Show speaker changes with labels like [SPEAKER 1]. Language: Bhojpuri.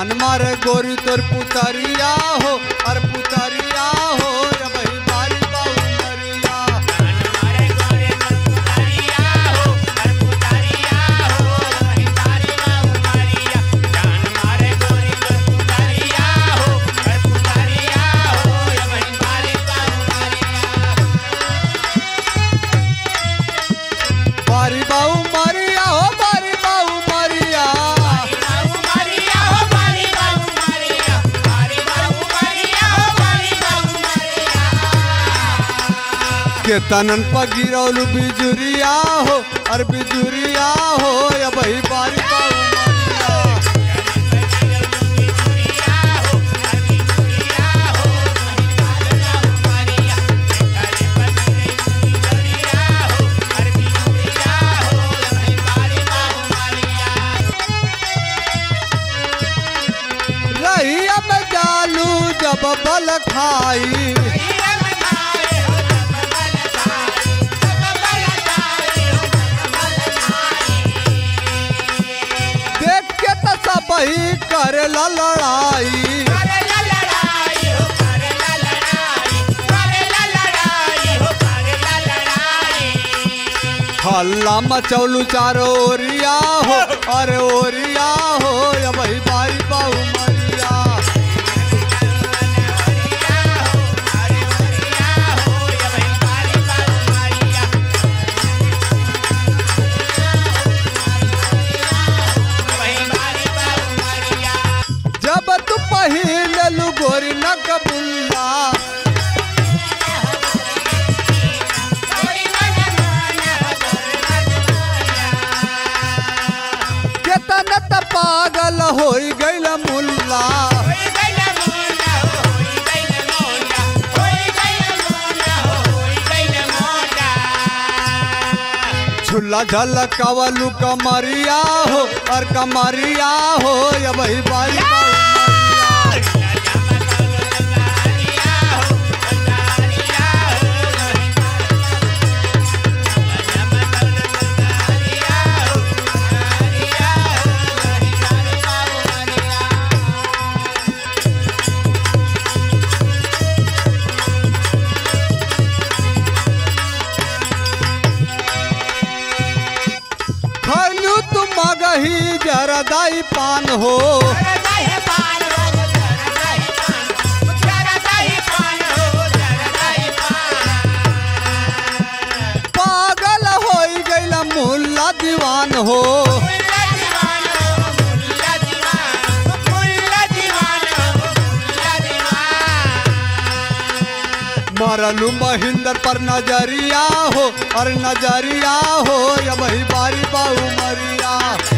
[SPEAKER 1] जान मारे गोरी तोर पुतरिया हो और पुतरिया हो या भाई बारी बाऊ मरिया बारी बाऊ मरिया हो बारी बाऊ मरिया के तनन पर गिरौलू बिजुरिया हो और बिजुरिया हो या भाई बारी बाऊ मरिया रहिया में जालू जब बल खाई देख के तो सब ही करेला लड़ाई हल्ला मचौलू चारो ओरिया हो अरे ओरिया हो या भाई बारी बाऊ मरिया जब तू पहिले लू गोरी न कबुल्ला केतना त पागल होई गइल मुल्ला झुल्ला झलकावलू कमरिया हो और कमरिया हो या भाई बारी बाऊ खैलू तुम मगही जरदाई पान हो पागल होई गइल मुल्ला दीवान हो मरलू महिंदर पर नजरिया हो और नजरिया हो या भाई बारी बाऊ मरिया